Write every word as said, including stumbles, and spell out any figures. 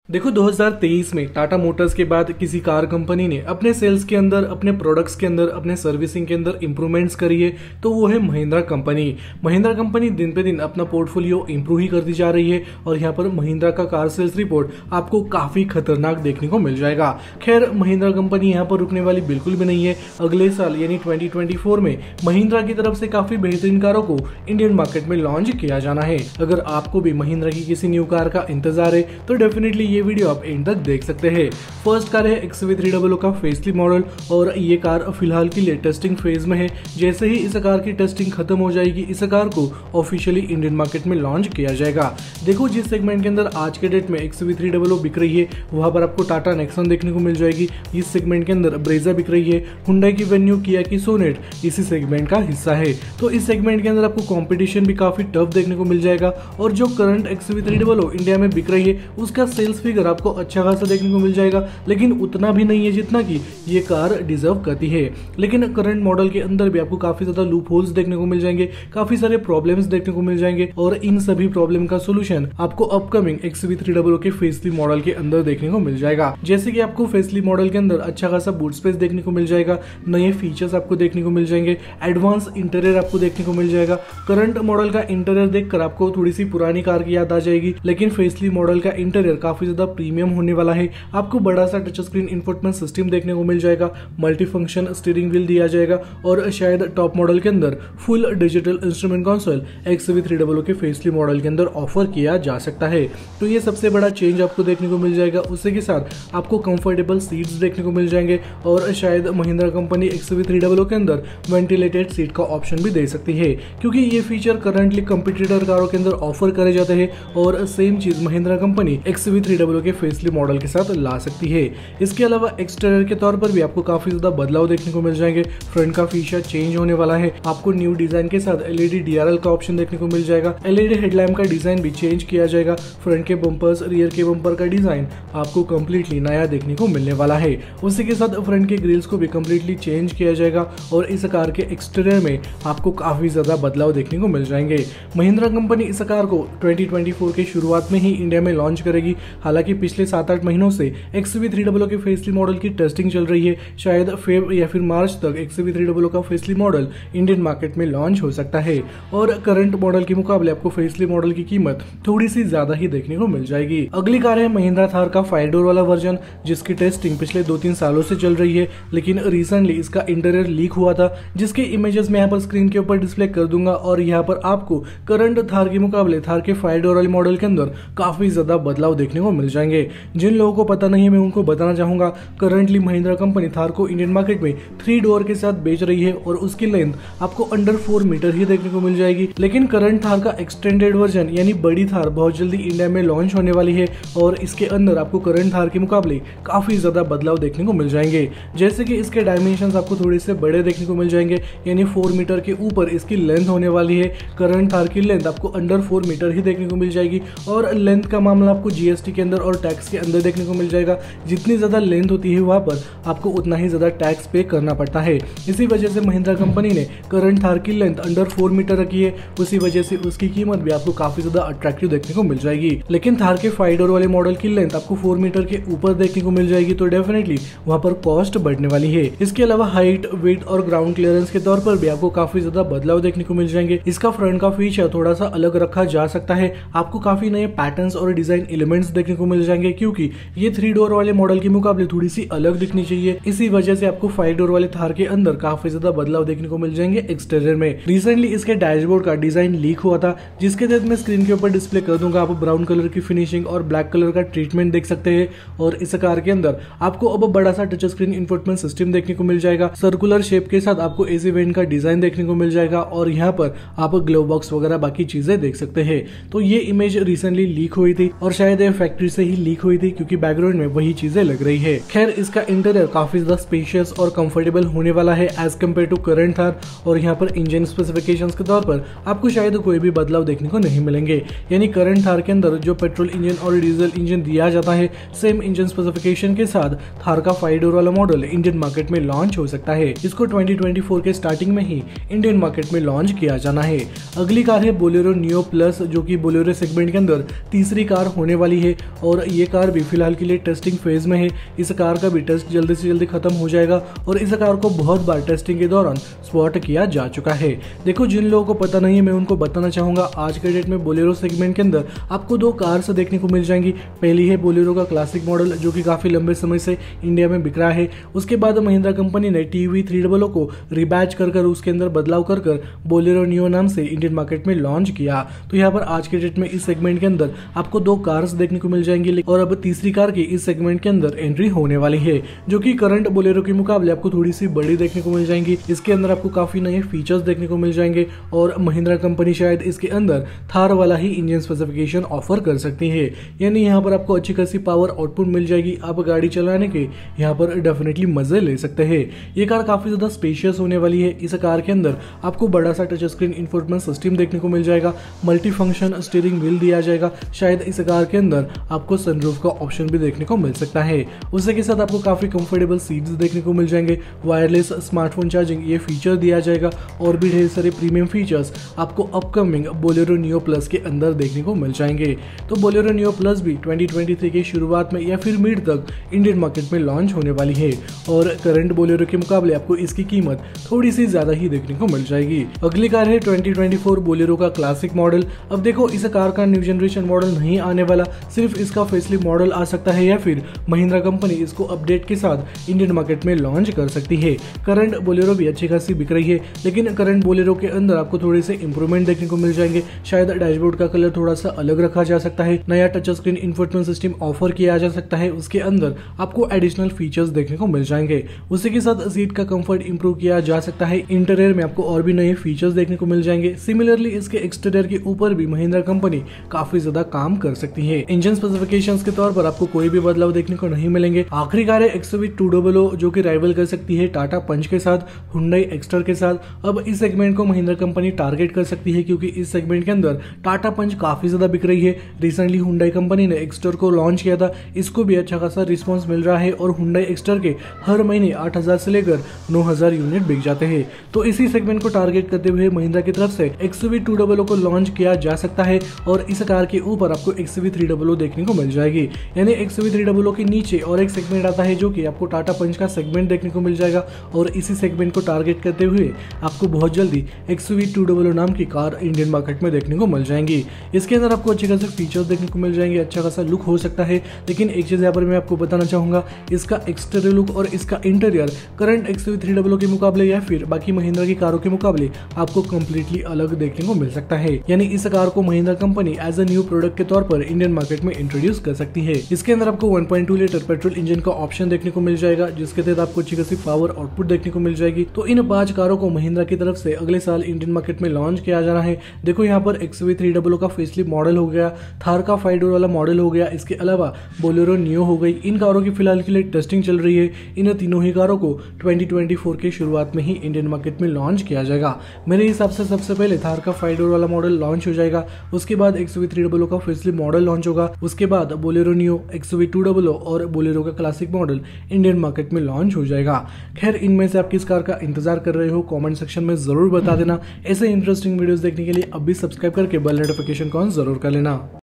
देखो दो हज़ार तेईस में टाटा मोटर्स के बाद किसी कार कंपनी ने अपने सेल्स के अंदर, अपने प्रोडक्ट्स के अंदर, अपने सर्विसिंग के अंदर इंप्रूवमेंट्स करी है तो वो है महिंद्रा कंपनी। महिंद्रा कंपनी दिन पे दिन अपना पोर्टफोलियो इंप्रूव ही करती जा रही है और यहाँ पर महिंद्रा का कार सेल्स रिपोर्ट आपको काफी खतरनाक देखने को मिल जाएगा। खैर महिंद्रा कंपनी यहाँ पर रुकने वाली बिल्कुल भी नहीं है। अगले साल यानी ट्वेंटी ट्वेंटी फोर में महिंद्रा की तरफ से काफी बेहतरीन कारों को इंडियन मार्केट में लॉन्च किया जाना है। अगर आपको भी महिंद्रा की किसी न्यू कार का इंतजार है तो डेफिनेटली ये वीडियो आप एंड तक देख सकते हैं। फर्स्ट कार है एक्स वी थ्री हंड्रेड का फेसलिफ्ट मॉडल और ये कार फिलहाल के लिए टेस्टिंग फेज में है। जैसे ही इस कार की टेस्टिंग खत्म हो जाएगी इस कार को ऑफिशियली इंडियन मार्केट में लॉन्च किया जाएगा। देखो जिस सेगमेंट के अंदर आज के डेट में एक्स वी थ्री हंड्रेड बिक रही है वहां पर आपको टाटा नेक्सॉन देखने को मिल जाएगी। इस सेगमेंट के अंदर ब्रेजा बिक रही है, हुंडई की वेन्यू, किया की सोनेट इसी सेगमेंट का हिस्सा है। तो इस सेगमेंट के अंदर आपको कॉम्पिटिशन भी काफी टफ देखने को मिल जाएगा और जो current X V three hundred India में बिक रही है उसका सेल्स फिगर आपको अच्छा खासा देखने को मिल जाएगा, लेकिन उतना भी नहीं है जितना कि ये कार डिजर्व करती है। लेकिन करंट मॉडल के अंदर भी आपको काफी ज्यादा लूप होल्स देखने को मिल जाएंगे, काफी सारे प्रॉब्लम्स देखने को मिल जाएंगे और इन सभी प्रॉब्लम का सोल्यूशन आपको upcoming X V three hundred के फेसलिफ्ट मॉडल के अंदर देखने को मिल जाएगा। जैसे कि आपको फेसलिफ्ट मॉडल के अंदर अच्छा खासा बूट स्पेस देखने को मिल जाएगा, नए फीचर्स आपको देखने को मिल जाएंगे, एडवांस इंटीरियर आपको देखने को मिल जाएगा। करंट मॉडल का इंटीरियर देखकर आपको थोड़ी सी पुरानी कार की याद आ जाएगी, लेकिन फेसलिफ्ट मॉडल का इंटीरियर काफी ज्यादा प्रीमियम होने वाला है। आपको बड़ा सा टच स्क्रीन इंफोटेनमेंट सिस्टम देखने को मिल जाएगा, मल्टी फंक्शन स्टीयरिंग व्हील दिया जाएगा और शायद टॉप मॉडल के अंदर full digital instrument console X V three hundred के फेसलिफ्ट मॉडल के अंदर ऑफर किया जा सकता है। तो ये सबसे बड़ा चेंज आपको देखने को मिल जाएगा। उसी के साथ आपको कंफर्टेबल सीट्स देखने को मिल जाएंगे और शायद Mahindra company X V three hundred के अंदर वेंटिलेटेड सीट का ऑप्शन भी दे सकती है, क्योंकि ये फीचर करंटली कंपटीटर कारों के अंदर ऑफर करे जाते हैं और सेम चीज Mahindra company X V three hundred के फेसलिफ्ट मॉडल के साथ ला सकती है। इसके अलावा एक्सटीरियर के तौर पर भी आपको काफी ज्यादा बदलाव देखने को मिल जाएंगे। फ्रंट का फीचर चेंज होने वाला है, आपको न्यू डिजाइन के साथ एलईडी डी आर एल का ऑप्शन देखने को मिल जाएगा। एलईडी हेडलैम्प का डिजाइन भी चेंज किया जाएगा। फ्रंट के बम्पर्स, रियर के बम्पर का डिजाइन आपको कम्प्लीटली नया देखने को मिलने वाला है। उसी के साथ फ्रंट के ग्रिल्स को भी कम्प्लीटली चेंज किया जाएगा और इस कार के एक्सटीरियर में आपको काफी ज्यादा बदलाव देखने को मिल जाएंगे। महिंद्रा कंपनी इस कार को ट्वेंटी ट्वेंटी फोर के शुरुआत में ही इंडिया में लॉन्च करेगी। हालांकि पिछले सात आठ महीनों से एक्स वी थ्री हंड्रेड के फेसलिफ्ट मॉडल की टेस्टिंग चल रही है। शायद फेब या फिर मार्च तक एक्स वी थ्री हंड्रेड का फेसलिफ्ट मॉडल इंडियन मार्केट में लॉन्च हो सकता है और करंट मॉडल के मुकाबले आपको फेसलिफ्ट मॉडल की कीमत थोड़ी सी ज्यादा ही देखने को मिल जाएगी। अगली कार है महिंद्रा थार का फाइव डोर वाला वर्जन, जिसकी टेस्टिंग पिछले दो तीन सालों से चल रही है, लेकिन रिसेंटली इसका इंटीरियर लीक हुआ था, जिसके इमेजेस मैं यहाँ पर स्क्रीन के ऊपर डिस्प्ले कर दूंगा और यहाँ पर आपको करंट थार के मुकाबले थार के फाइव डोर वाले मॉडल के अंदर काफी ज्यादा बदलाव देखने को मिल जाएंगे। जिन लोगों को पता नहीं है मैं उनको बताना चाहूंगा, करंटली महिंद्रा कंपनी थार को इंडियन मार्केट में थ्री डोर के साथ बेच रही है और उसकी लेंथ आपको अंडर फोर मीटर ही देखने को मिल जाएगी। लेकिन करंट थार का एक्सटेंडेड वर्जन यानी बड़ी थार बहुत जल्दी इंडिया में लॉन्च होने वाली है और इसके अंदर आपको करंट थार के मुकाबले काफी ज्यादा बदलाव देखने को मिल जाएंगे। जैसे कि इसके डायमेंशंस आपको थोड़े से बड़े देखने को मिल जाएंगे, यानी फोर मीटर के ऊपर इसकी लेंथ होने वाली है। करंट थार की लेंथ आपको अंडर फोर मीटर ही देखने को मिल जाएगी और लेंथ का मामला आपको जीएसटी के अंदर और टैक्स के अंदर देखने को मिल जाएगा। जितनी ज्यादा लेंथ होती है वहां पर आपको उतना ही ज्यादा टैक्स पे करना पड़ता है। इसी वजह से महिंद्रा कंपनी ने करंट थार की लेंथ अंडर फोर मीटर रखी है, उसी वजह से उसकी कीमत भी आपको काफी ज्यादा अट्रैक्टिव देखने को मिल जाएगी। लेकिन थार के फाइव डोर वाले मॉडल की लेंथ आपको फोर मीटर के ऊपर देखने को मिल जाएगी, तो डेफिनेटली वहां पर कॉस्ट बढ़ने वाली है। इसके अलावा हाइट, वेट और ग्राउंड क्लियरेंस के तौर पर भी आपको काफी ज्यादा बदलाव देखने को मिल जाएंगे। इसका फ्रंट का फीचर थोड़ा सा अलग रखा जा सकता है, आपको काफी नए पैटर्न्स और डिजाइन एलिमेंट्स देखने को मिल जाएंगे, क्योंकि ये थ्री डोर वाले मॉडल के मुकाबले थोड़ी सी अलग दिखनी चाहिए। इसी वजह से आपको फाइव डोर वाले थार के अंदर काफी ज्यादा बदलाव देखने को मिल जाएंगे एक्सटीरियर में। रिसेंटली इसके डैशबोर्ड का डिजाइन लीक हुआ था, जिसके तहत मैं स्क्रीन के ऊपर डिस्प्ले कर दूंगा। आप ब्राउन कलर की फिनिशिंग और ब्लैक कलर का ट्रीटमेंट देख सकते हैं और इस कार के अंदर आपको अब बड़ा सा टच स्क्रीन इंफोटेनमेंट सिस्टम देखने को मिल जाएगा। सर्कुलर शेप के साथ आपको एसी वेंट का डिजाइन देखने को मिल जाएगा और यहाँ पर आप ग्लोव बॉक्स वगैरह बाकी चीजें देख सकते हैं। तो ये इमेज रिसेंटली लीक हुई थी और शायद ये फैक्ट्री से ही लीक हुई थी, क्योंकि बैकग्राउंड में वही चीजें लग रही है। खैर इसका इंटीरियर काफी ज्यादा स्पेशियस और कंफर्टेबल होने वाला है as compare to current Thar और यहाँ पर इंजन स्पेसिफिकेशंस के तौर पर आपको शायद कोई भी बदलाव देखने को नहीं मिलेंगे। यानी करंट थार के अंदर जो पेट्रोल इंजन और डीजल इंजन दिया जाता है, सेम इंजन स्पेसिफिकेशन के साथ थार का फाइव डोर वाला मॉडल इंडियन मार्केट में लॉन्च हो सकता है। इसको ट्वेंटी ट्वेंटी फोर के स्टार्टिंग में ही इंडियन मार्केट में लॉन्च किया जाना है। अगली कार है बोलेरो नियो प्लस, जो कि बोलेरो सेगमेंट के अंदर तीसरी कार होने वाली है और ये कार भी फिलहाल के लिए टेस्टिंग फेज में है। इस कार का भी टेस्ट जल्दी से जल्दी खत्म हो जाएगा और इस कार को बहुत बार टेस्टिंग के दौरान स्पॉट किया जा चुका है। देखो, जिन लोगों को पता नहीं है मैं उनको बताना चाहूंगा, आज के डेट में बोलेरो सेगमेंट के अंदर आपको दो कार्स देखने को मिल जाएंगी। पहली है बोलेरो का क्लासिक मॉडल जो कि काफी लंबे समय से इंडिया में बिक रहा है। उसके बाद महिंद्रा कंपनी ने T V three double O को रिबैच कर कर उसके अंदर बदलाव कर कर बोलेरो नियो नाम से इंडियन मार्केट में लॉन्च किया। तो यहाँ पर आज के डेट में इस सेगमेंट के अंदर आपको दो कार्स देखने को मिल जाएंगी और अब तीसरी कार की इस सेगमेंट के अंदर एंट्री होने वाली है, जो कि करंट बोलेरो के मुकाबले आपको थोड़ी सी बड़ी देखने को मिल जाएंगी। इसके अंदर आपको काफी नए फीचर्स देखने को मिल जाएंगे और महिंद्रा कंपनी शायद इसके अंदर थार वाला ही इंजन स्पेसिफिकेशन ऑफर कर सकती है। यानी यहाँ पर आपको अच्छी खासी पावर आउटपुट मिल जाएगी। आप गाड़ी चलाने के यहाँ पर डेफिनेटली मजे ले सकते हैं। ये कार काफी ज्यादा स्पेशियस होने वाली है। इस कार के अंदर आपको बड़ा सा टच स्क्रीन इंफोटेनमेंट सिस्टम देखने को मिल जाएगा, मल्टी फंक्शन स्टीयरिंग व्हील दिया जाएगा। शायद इस कार के अंदर आपको सनरूफ का ऑप्शन भी देखने को मिल सकता है। उसी के साथ आपको काफी कंफर्टेबल सीट्स देखने को मिल जाएंगे, वायरलेस स्मार्टफोन चार्जिंग ये फीचर दिया जाएगा और भी ढेर सारे प्रीमियम फीचर्स आपको अपकमिंग बोलेरो नियो प्लस के अंदर देखने को मिल जाएंगे। तो बोलेरो नियो प्लस भी ट्वेंटी ट्वेंटी थ्री के शुरुआत में या फिर मिड तक इंडियन मार्केट में लॉन्च होने वाली है और करंट बोलेरो के मुकाबले आपको इसकी कीमत थोड़ी सी ज्यादा ही देखने को मिल जाएगी। अगली कार है ट्वेंटी ट्वेंटी फोर बोलेरो का क्लासिक मॉडल। अब देखो, इस कार का न्यू जनरेशन मॉडल नहीं आने वाला, सिर्फ इसका फेसलिफ्ट मॉडल आ सकता है या फिर महिंद्रा कंपनी इसको अपडेट के साथ इंडियन मार्केट में लॉन्च कर सकती है। करंट बोलेरो भी अच्छी खासी बिक रही है, लेकिन करंट बोलेरो के अंदर आपको थोड़े से इंप्रूवमेंट देखने को मिल जाएंगे। शायद डैशबोर्ड का कलर थोड़ा सा अलग रखा जा सकता है, नया touch screen infotainment system offer किया जा सकता है। उसके अंदर आपको एडिशनल फीचर्स देखने को मिल जाएंगे। उसी के साथ सीट का कंफर्ट इंप्रूव किया जा सकता है। इंटीरियर में आपको और भी नए फीचर्स देखने को मिल जाएंगे। सिमिलरली इसके एक्सटीरियर के ऊपर भी महिंद्रा कंपनी काफी ज्यादा काम कर सकती है। इंजन स्पेसिफिकेशंस के तौर पर आपको कोई भी बदलाव देखने को नहीं मिलेंगे। आखिरी कार है X U V two double O जो कि राइवल कर सकती है टाटा पंच के साथ, हुंडई एक्स्टर के साथ। अब इस सेगमेंट को महिंद्रा कंपनी टारगेट कर सकती है क्योंकि इस सेगमेंट के अंदर टाटा पंच काफी ज्यादा बिक रही है। रिसेंटली हुंडई कंपनी ने एक्स्टर को लॉन्च किया था, इसको भी अच्छा खासा रिस्पॉन्स मिल रहा है और हुंडई एक्स्टर के हर महीने आठ हजार से लेकर नौ हजार यूनिट बिक जाते हैं। तो इसी सेगमेंट को टारगेट करते हुए महिंद्रा की तरफ से X U V two double O को लॉन्च किया जा सकता है और इस कार के ऊपर आपको X U V three double O देखने को मिल जाएगी। यानी X U V three double O के नीचे और एक सेगमेंट आता है जो कि आपको टाटा पंच का सेगमेंट देखने को मिल जाएगा और इसी सेगमेंट को टारगेट करते हुए आपको बहुत जल्दी X U V two double O नाम की कार इंडियन मार्केट में देखने को मिल जाएंगी। इसके अंदर आपको अच्छे खासे फीचर्स देखने को मिल जाएंगे, अच्छा खासा लुक हो सकता है। लेकिन एक चीज यहाँ पर मैं आपको बताना चाहूंगा, इसका एक्सटीरियर लुक और इसका interior current X U V three double O के मुकाबले या फिर बाकी महिंद्रा की कारों के मुकाबले आपको कंप्लीटली अलग देखने को मिल सकता है। यानी इस कार को Mahindra company as a new product के तौर पर इंडियन मार्केट में इंट्रोड्यूस कर सकती है। इसके अंदर आपको one point two litre petrol engine का ऑप्शन देखने को मिल जाएगा, जिसके तहत आपको अच्छी खासी पावर आउटपुट देखने को मिल जाएगी। तो इन पांच कारों को महिंद्रा की तरफ से अगले साल इंडियन मार्केट में लॉन्च किया जा रहा है। देखो, यहाँ पर X U V three double O का फेसलिफ्ट मॉडल हो गया, थार का फाइव डोर वाला मॉडल हो गया, इसके अलावा बोलेरो नियो हो गई। इन कारों की फिलहाल के लिए टेस्टिंग चल रही है। इन तीनों ही कारों को ट्वेंटी ट्वेंटी फोर के शुरुआत में ही इंडियन मार्केट में लॉन्च किया जाएगा। मेरे हिसाब से सबसे पहले थार का फाइव डोर वाला मॉडल लॉन्च हो जाएगा, उसके बाद X U V three double O का फेसलिफ्ट मॉडल लॉन्च होगा, उसके बाद Bolero Neo, X U V two double O और बोलेरो का क्लासिक मॉडल इंडियन मार्केट में लॉन्च हो जाएगा। खैर, इनमें से आप किस कार का इंतजार कर रहे हो कमेंट सेक्शन में जरूर बता देना। ऐसे इंटरेस्टिंग वीडियोस देखने के लिए अभी सब्सक्राइब करके बेल नोटिफिकेशन को ऑन जरूर कर लेना।